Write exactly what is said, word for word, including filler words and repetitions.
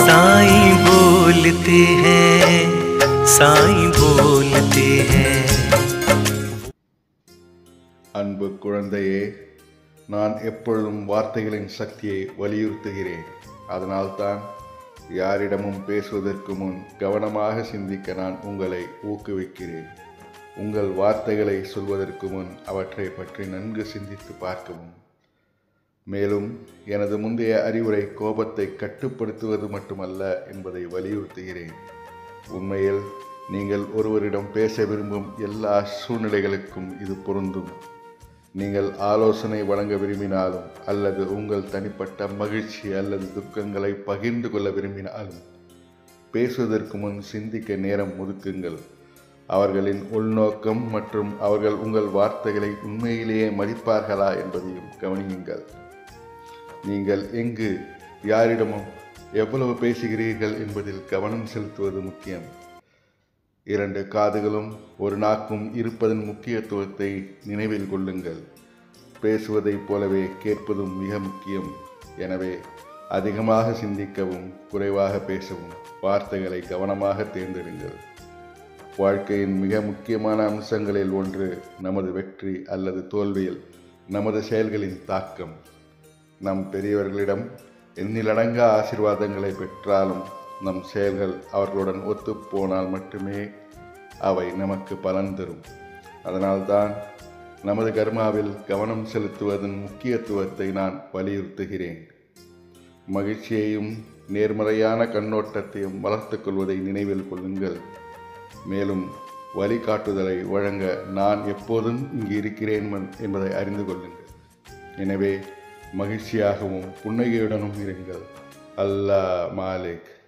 साईं बोलते हैं, साईं बोलते हैं। அன்பு குழந்தையே, நான் எப்பொழுதும் வார்த்தைகளின் சக்தியை வலியுறுத்துகிறேன். அதனால்தான் யாரிடமும் பேசுவதற்கு முன் கவனமாக சிந்திக்க நான் உங்களை ஊக்குவிக்கிறேன். உங்கள் வார்த்தைகளை சொல்வதற்கு முன் அவற்றை பற்றி நன்கு சிந்தித்து பார்க்கவும். மேலும் எனது முந்தைய அறிவுரை கோபத்தை கட்டுப்படுத்துவது மட்டுமல்ல என்பதை வலியுறுத்துகிறேன். உண்மையில் நீங்கள் ஒருவரிடம் பேச விரும்பும் எல்லா சூழ்நிலைகளுக்கும் இது பொருந்தும். நீங்கள் ஆலோசனை வழங்க விரும்பினாலும் அல்லது உங்கள் தனிப்பட்ட மகிழ்ச்சி அல்லது துக்கங்களை பகிர்ந்து கொள்ள விரும்பினாலும் பேசுவதற்கு முன் சிந்திக்க நேரம் ஒதுக்குங்கள். அவர்களின் உள்நோக்கம் மற்றும் அவர்கள் உங்கள் வார்த்தைகளை உண்மையிலேயே மதிப்பார்களா என்பதையும் கவனியுங்கள். நீங்கள் எங்கு, யாரிடமும் எவ்வளவு பேசுகிறீர்கள் என்பதில் கவனம் செலுத்துவது முக்கியம். இரண்டு காதுகளும் ஒரு நாக்கும் இருப்பதன் முக்கியத்துவத்தை நினைவில் கொள்ளுங்கள். பேசுவதைப் போலவே கேட்பதும் மிக முக்கியம். எனவே அதிகமாக சிந்திக்கவும் குறைவாக பேசவும் வார்த்தைகளை கவனமாக தேர்ந்தெடுங்கள். வாழ்க்கையின் மிக முக்கியமான அம்சங்களில் ஒன்று நமது வெற்றி அல்லது தோல்வியில் நமது செயல்களின் தாக்கம். நம் பெரியவர்களிடம் எண்ணிலடங்கா ஆசீர்வாதங்களை பெற்றாலும் நம் செயல்கள் அவர்களுடன் ஒத்துப்போனால் மட்டுமே அவை நமக்கு பலன் தரும். அதனால்தான் நமது கர்மாவில் கவனம் செலுத்துவதன் முக்கியத்துவத்தை நான் வலியுறுத்துகிறேன். மகிழ்ச்சியையும் நேர்மறையான கண்ணோட்டத்தையும் வளர்த்துக் கொள்வதை நினைவில் கொள்ளுங்கள். மேலும் வழிகாட்டுதலை வழங்க நான் எப்போதும் இங்கு இருக்கிறேன் என்பதை அறிந்து கொள்ளுங்கள். எனவே மகிழ்ச்சியாகவும் புன்னகையுடனும் இருங்கள். அல்லாஹ் மாலிக்.